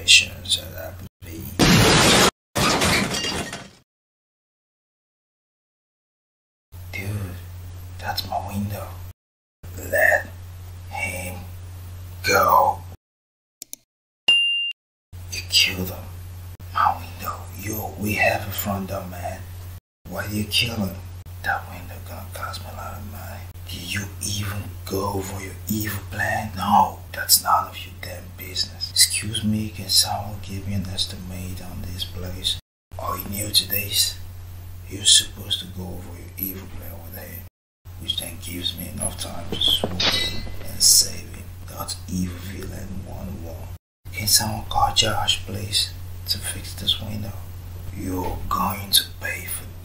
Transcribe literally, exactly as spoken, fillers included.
situations that I believe. Dude, that's my window. Let him go. You killed him. My window. Yo, we have a front door, man. Why do you kill him? That window gonna cost me a lot of money. Did you even go for your evil plan? No, that's none of your damn business. Excuse me, can someone give me an estimate on this place? Are you new to this? You're supposed to go over your evil plan with him, which then gives me enough time to swoop in and save him. That's evil villain one oh one. Can someone call Josh, please, to fix this window? You're going to pay for